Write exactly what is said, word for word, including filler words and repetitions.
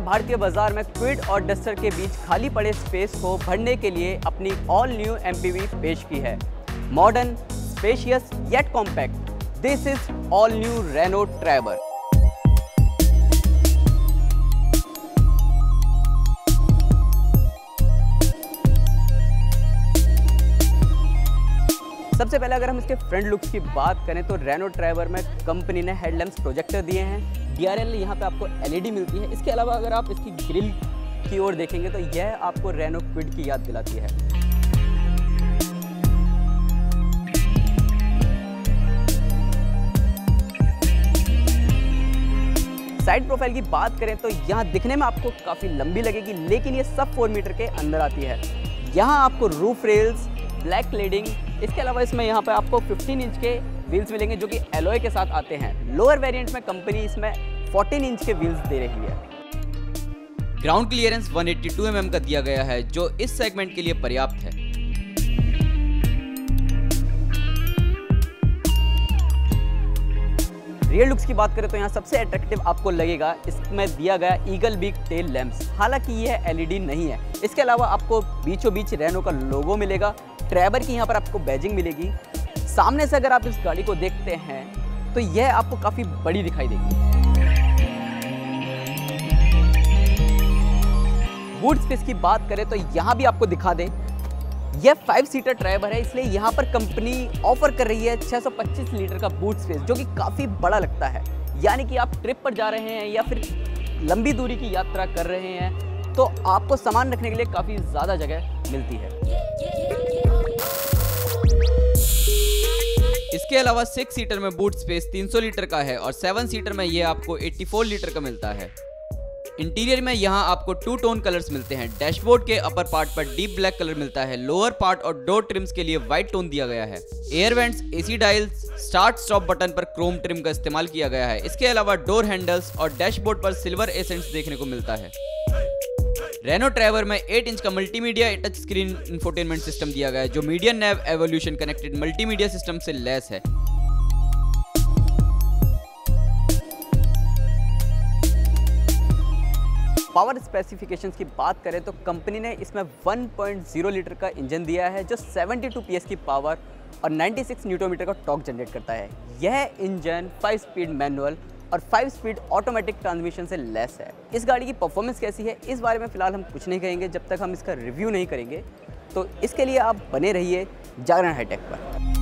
भारतीय बाजार में क्विड और डस्टर के बीच खाली पड़े स्पेस को भरने के लिए अपनी ऑल न्यू एम पी वी पेश की है। Modern, spacious yet compact, this is all new Renault Triber. सबसे पहले अगर हम इसके फ्रंट लुक्स की बात करें तो रेनो ट्रैवर में कंपनी ने हेडलैम्प्स प्रोजेक्टर दिए हैं। डी आर एल यहाँ पे आपको एल ई डी मिलती है। इसके अलावा अगर आप इसकी ग्रिल की ओर देखेंगे तो यह आपको रेनो क्विड की याद दिलाती है। साइड प्रोफाइल की बात करें तो यहाँ दिखने में आपको काफ़ी लंबी लगेगी, लेकिन ये सब फोर मीटर के अंदर आती है। यहाँ आपको रूफ रेल्स, ब्लैक क्लेडिंग, इसके अलावा इसमें यहाँ पे आपको पंद्रह इंच के व्हील्स मिलेंगे जो कि एलॉय के साथ आते हैं। लोअर वेरिएंट में कंपनी इसमें चौदह इंच के व्हील्स दे रही है। ग्राउंड क्लियरेंस एक सौ बयासी एम एम का दिया गया है जो इस सेगमेंट के लिए पर्याप्त है। रियर लुक्स की बात करें तो यहाँ सबसे अट्रैक्टिव आपको लगेगा इसमें दिया गया ईगल बीक टेल लैंप्स। हालांकि यह एल ई डी नहीं है। इसके अलावा आपको बीचों बीच रेनो का लोगो मिलेगा। ट्रैवर की यहाँ पर आपको बैजिंग मिलेगी। सामने से अगर आप इस गाड़ी को देखते हैं तो यह आपको काफ़ी बड़ी दिखाई देगी। बूट स्पेस की बात करें तो यहाँ भी आपको दिखा दें, यह फाइव सीटर ट्रैवर है, इसलिए यहाँ पर कंपनी ऑफर कर रही है छह सौ पच्चीस लीटर का बूट स्पेस, जो कि काफ़ी बड़ा लगता है। यानी कि आप ट्रिप पर जा रहे हैं या फिर लंबी दूरी की यात्रा कर रहे हैं तो आपको सामान रखने के लिए काफ़ी ज़्यादा जगह मिलती है। इसके अलावा सिक्स सीटर में बूट स्पेस तीन सौ लीटर का है और सेवन सीटर में ये आपको चौरासी लीटर का मिलता है। इंटीरियर में यहाँ आपको टू टोन कलर्स मिलते हैं। डैशबोर्ड के अपर पार्ट पर डीप ब्लैक कलर मिलता है। लोअर पार्ट और डोर ट्रिम्स के लिए व्हाइट टोन दिया गया है। Air vents, AC dials, start stop button पर क्रोम ट्रिम का इस्तेमाल किया गया है। इसके अलावा डोर हैंडल्स और डैशबोर्ड पर सिल्वर एसेंट्स देखने को मिलता है। रेनो ट्रैवर में आठ इंच का multimedia touch screen infotainment system दिया गया है जो media nav evolution connected multimedia system से लैस है। पावर स्पेसिफिकेशंस की बात करें तो कंपनी ने इसमें वन पॉइंट ज़ीरो लीटर का इंजन दिया है जो बहत्तर पी एस की पावर और छियानवे न्यूटन मीटर का टॉर्क जनरेट करता है। यह इंजन फाइव स्पीड मैनुअल और फाइव स्पीड ऑटोमेटिक ट्रांसमिशन से लेस है। इस गाड़ी की परफॉर्मेंस कैसी है इस बारे में फ़िलहाल हम कुछ नहीं कहेंगे जब तक हम इसका रिव्यू नहीं करेंगे, तो इसके लिए आप बने रहिए जागरण हाईटेक पर।